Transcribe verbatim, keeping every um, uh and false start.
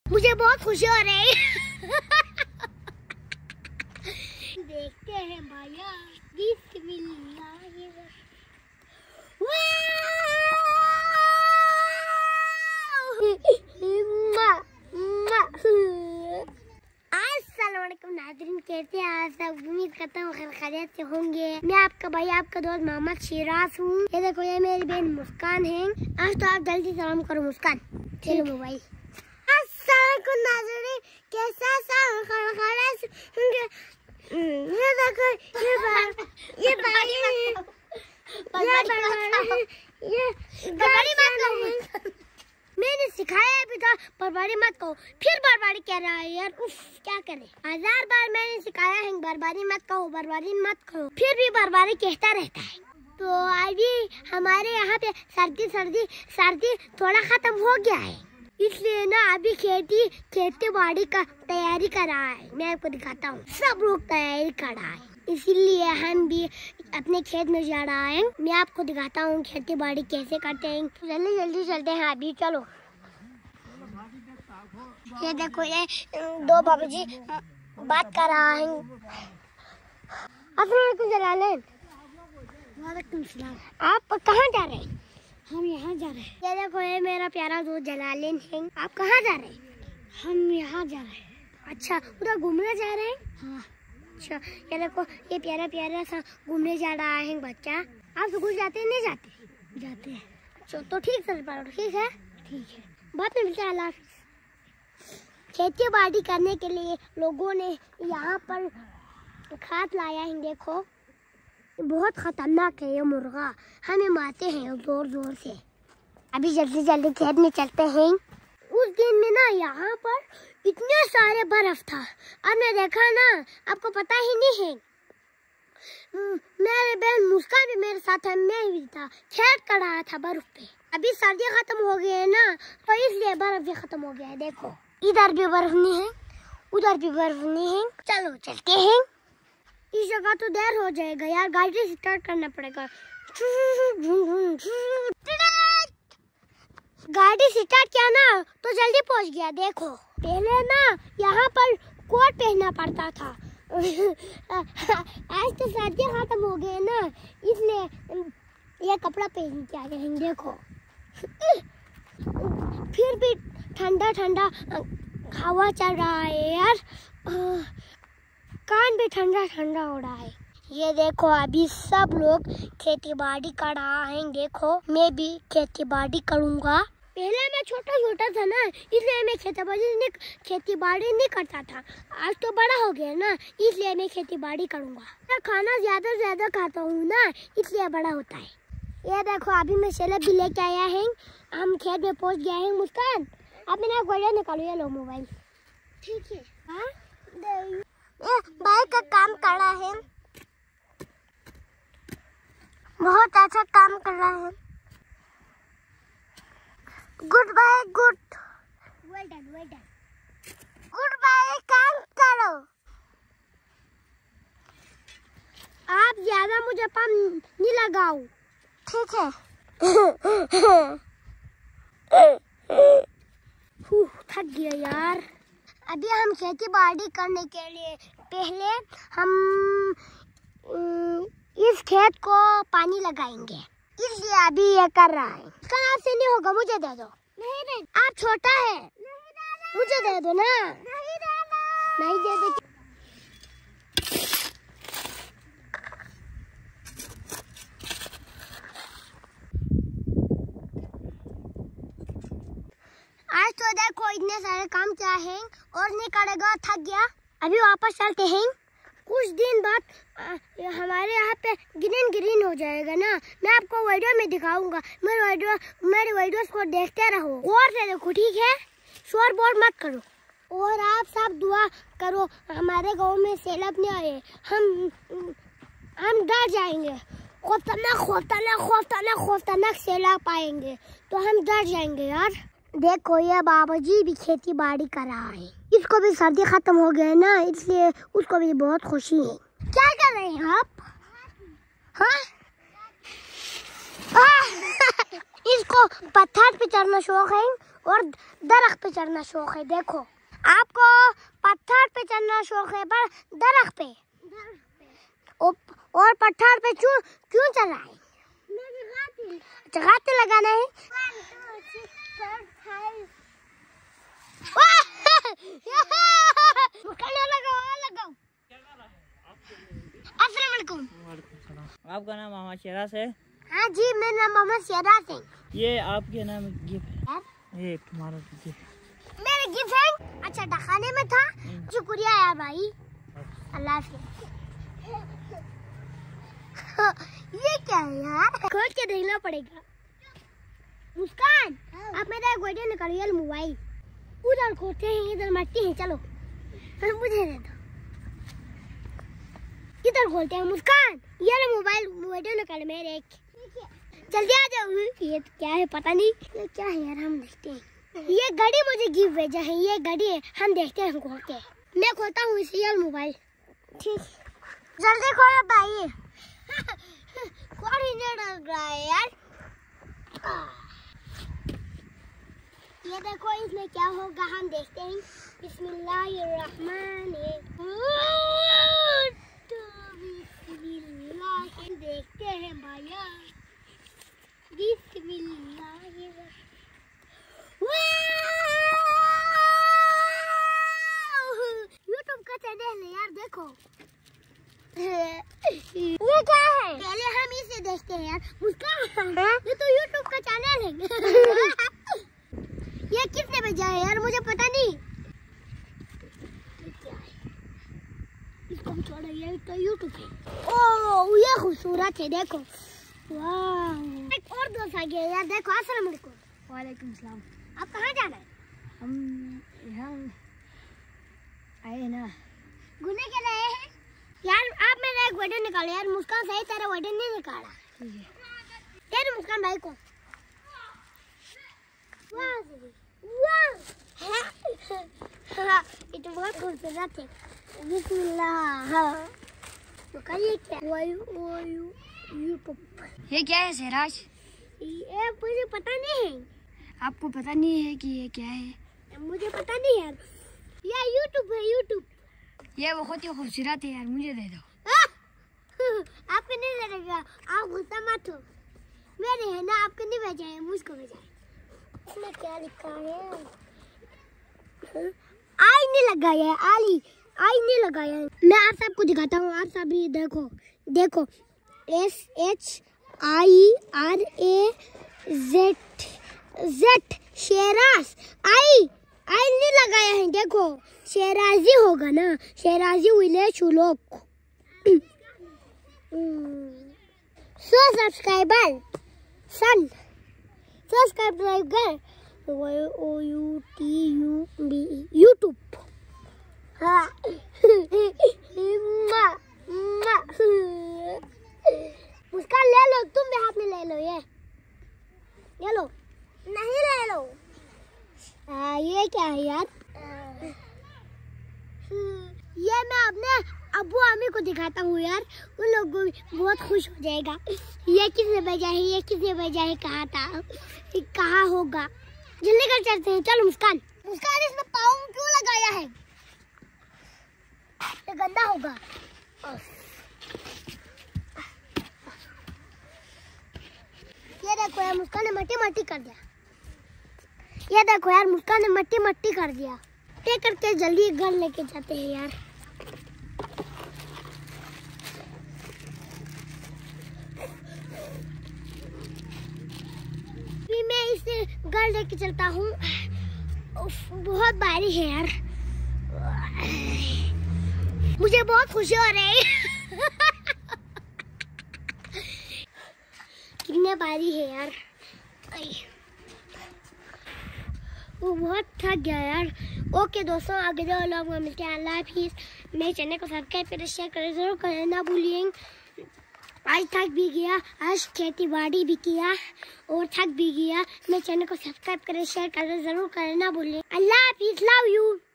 मुझे बहुत खुशी हो रही है। देखते हैं भैया। अस्सलामुअलैकुम नाज़रीन, कैसे हैं आप सब? उम्मीद करता हूँ खैर खैरियत से होंगे। मैं आपका भाई आपका दोस्त मोहम्मद शिराज हूँ। ये देखो ये मेरी बहन मुस्कान है। आज तो आप जल्दी सलाम करो मुस्कान। चलो मोबाइल। अस्सलामुअलैकुम नाज़रीन, कैसा खैरियत होंगे? ये देखो ये बार ये बारी ये ये बारी मत कहो। मैंने सिखाया भी था बर्बादी मत कहो, फिर बर्बादी कह रहा है यार। उफ क्या करे, हजार बार मैंने सिखाया है बर्बादी मत कहो बर्बादी मत कहो, फिर भी बर्बादी कहता रहता है। तो अभी हमारे यहाँ पे सर्दी सर्दी सर्दी थोड़ा खत्म हो गया है, इसलिए ना अभी खेती खेती बाड़ी का तैयारी कर रहा है। मैं आपको दिखाता हूँ, सब लोग तैयारी कर रहा है, इसीलिए हम भी अपने खेत में जा रहा है। मैं आपको दिखाता हूँ खेती बाड़ी कैसे करते हैं। जल्दी जल्दी चलते हैं अभी, चलो। ये देखो ये दो बाबूजी बात कर रहा है। अस्सलामुअलैकुम जलालेन। वालेकुम सलाम। आप कहाँ जा रहे हैं? हम यहाँ जा रहे हैं। ये देखो ये मेरा प्यारा दोस्त जलालेन है। आप कहाँ जा रहे हैं? हम यहाँ जा रहे हैं। अच्छा, उधर घूमने जा रहे हैं? हाँ। अच्छा, ये देखो ये प्यारा प्यारा सा घूमने जा रहा है बच्चा। आप स्कूल जाते हैं नहीं जाते? जाते हैं। अच्छा तो ठीक चल पा रहा। ठीक है ठीक है, बाद में मिलते हैं। अल्लाह हाफिज़। खेती बाड़ी करने के लिए लोगों ने यहाँ पर खाद लाया है। देखो बहुत खतरनाक है ये मुर्गा, हमें मारते हैं जोर जोर से। अभी जल्दी जल्दी खेत में चलते हैं। उस दिन में ना यहाँ पर इतने सारे बर्फ था, और मैं देखा ना आपको पता ही नहीं है। मेरे बहन मुस्कान भी मेरे साथ है, मैं भी था, खेत कर रहा था बर्फ पे। अभी सर्दी खत्म हो गई है ना, तो इसलिए बर्फ भी खत्म हो गया है। देखो इधर भी बर्फ नहीं है, उधर भी बर्फ नहीं है। चलो चलते हैं। इस जगह तो देर हो जाएगा यार, गाड़ी स्टार्ट करना पड़ेगा। गाड़ी स्टार्ट किया ना तो जल्दी पहुंच गया। देखो पहले ना यहाँ पर कोट पहनना पड़ता था। आज तो सर्दी खत्म हो गए ना, इसलिए ये कपड़ा पहन के आ गए हैं। देखो फिर भी ठंडा ठंडा हवा चल रहा है यार, कान भी ठंडा ठंडा हो रहा है। ये देखो अभी सब लोग खेती बाड़ी कर रहा है। देखो मैं भी खेती बाड़ी करूँगा। पहले मैं छोटा छोटा था ना, इसलिए मैं खेती बाड़ी नहीं खेती बाड़ी नहीं करता था। आज तो बड़ा हो गया ना, इसलिए मैं खेती बाड़ी करूँगा। मैं खाना ज्यादा ज्यादा खाता हूँ ना, इसलिए बड़ा होता है। ये देखो अभी मैं सेलब भी लेके आया है, हम खेत में पहुँच गए हैं। मुस्कान आप मेरा गोलियाँ निकालो, ये लो मोबाइल। ठीक है। हाँ भाई का काम कर रहा है, बहुत अच्छा काम कर रहा है। Good bye good well done well done good bye. काम करो, आप ज्यादा मुझे पंप नहीं लगाओ, ठीक है? थक गया यार। अभी हम खेती बाड़ी करने के लिए पहले हम इस खेत को पानी लगाएंगे, इसलिए अभी ये कर रहा है। इसका आपसे नहीं होगा, मुझे दे दो। नहीं नहीं, आप छोटा है, नहीं मुझे दे दो ना। नहीं देना, नहीं दे दो। आज तो देखो इतने सारे काम क्या है और नहीं करेगा, थक गया। अभी वापस चलते हैं। कुछ दिन बाद हमारे यहाँ पे ग्रीन ग्रीन हो जाएगा ना, मैं आपको वीडियो में दिखाऊंगा। मेरे वीडियो मेरे वीडियोस को देखते रहो और से देखो, ठीक है? शोर बोर मत करो। और आप सब दुआ करो हमारे गांव में सैलाब नहीं आए, हम हम डर जाएंगे। खौफनाक खौफनाक खौफनाक खौफनाक सैलाब आएंगे तो हम डर जाएंगे यार। देखो ये बाबाजी भी खेती बाड़ी कर रहा है, इसको भी सर्दी खत्म हो गया है ना, इसलिए उसको भी बहुत खुशी है। क्या कर रहे हैं आप? हाँ इसको पत्थर पे चढ़ना शौक है और दरख्त पे चढ़ना शौक है। देखो आपको पत्थर पे चढ़ना शौक है पर दरख्त पे और पत्थर पे क्यों क्यों चढ़ रहा है? गाते लगाना है। अस्सलाम वालेकुम। आपका नाम मोहम्मद शेराज है? हाँ जी, मेरा नाम मोहम्मद शेराज है। ये आपके नाम गिफ्ट है? ये तुम्हारा गिफ्ट। मेरे गिफ्ट है? अच्छा डखाने में था। शुक्रिया यार भाई, अल्लाह हाफिज़। ये क्या है यार? खोल के देखना पड़ेगा। मुस्कान, आप मेरा एक वीडियो निकालिए मोबाइल। उधर खोलते हैं, इधर मट्टी है। चलो मुझे दे दो। इधर खोलते हैं। मुस्कान, ये लो मोबाइल, वीडियो निकाल मेरे एक। जल्दी आ जाओ। ये तो क्या है पता नहीं। ये क्या है यार, हम देखते हैं। ये घड़ी मुझे गिफ्ट भेजा है। ये घड़ी है, हम देखते हैं खोल के। मैं खोलता हूँ इसे यार मोबाइल। ठीक, जल्दी खोलो भाई। कौन ही नहीं लग रहा है यार। ये देखो इसमें क्या होगा, हम देखते हैं। बिस्मिल्लाहिर्रहमान बिस्मिल्लाह, देखते हैं भैया। बिस्मिल्लाह, यूट्यूब का चैनल है यार, देखो। ये क्या है? पहले हम इसे देखते हैं यार। मुस्कान, ये तो यूट्यूब का चैनल है। ये किसने भेजा है यार, मुझे पता नहीं। ये क्या है? इसको हम छोड़ो, ये तो यूट्यूब है। ओह, ये खूबसूरत है, देखो। वाह, एक और दोस्त आ गया यार, देखो। अस्सलाम वालेकुम। वालेकुम सलाम। आप कहाँ जाना है? हम यहाँ आए ना घूमने के लिए हैं यार। आप मेरा एक वीडियो निकालो यार। मुस्कान सही तेरा वीडियो नहीं निकाला। तेरे मुस्कान भाई को। वाह वाह, ये तो बहुत खूबसूरत है। बिस्मिल्लाह। तो कहिए क्या? यूट्यूब। ये क्या है शेराज? ये मुझे पता नहीं है। आपको पता नहीं है कि ये क्या है? मुझे पता नहीं यार। ये यूट्यूब है, यूट्यूब। ये बहुत ही खूबसूरत है यार, मुझे दे दो। आपको नहीं लगेगा, आप गुस्सा मत हो। मेरे है ना, आपको नहीं भेजा है, मुझको भेजा है। इसमें क्या लिखा है? आई नहीं लगाया है, आली आई नहीं लगाया है। मैं आप सबको दिखाता हूँ, आप सब भी देखो। देखो, S H I R A Z Z Sheraz. I I नहीं लगाया है, देखो। शेराजी होगा ना, शेराजी विलेज शुलोक। सो सब्सक्राइबर सन subscriber O U T U B YouTube. उसका ले लो, तुम भी हाथ में ले लो। ये ये लो, नहीं ले लो। आ, ये क्या है यार? ये मैं अपने अब्बू अम्मी को दिखाता हूँ यार, उन लोग भी बहुत खुश हो जाएगा। ये किसने भेजा है, ये किसने भेजा है, कहाँ था, कहाँ होगा। जल्दी कर चलते हैं। चलो मुस्कान। मुस्कान, इसमें पाँव क्यों लगाया है? ये गंदा होगा। ये देखो यार, मुस्कान ने मट्टी मट्टी कर दिया। ये देखो यार, मुस्कान ने मट्टी मट्टी कर दिया। ये करके जल्दी घर लेके जाते हैं यार। फिर मैं इसे घर लेके चलता हूँ। बहुत बारिश है यार, मुझे बहुत खुशी हो रही है। कितने बारिश है यार, वो बहुत थक गया यार। ओके दोस्तों, अगले व्लॉग में मिलते हैं। अल्लाह हाफिज़। मेरे चैनल को सब्सक्राइब करें, शेयर करें, जरूर करें ना भूलिए। आज थक भी गया, आज खेती बाड़ी भी किया और थक भी गया। मेरे चैनल को सब्सक्राइब करें, शेयर करें, जरूर करें ना भूलिए। अल्लाह हाफिज़, लव यू।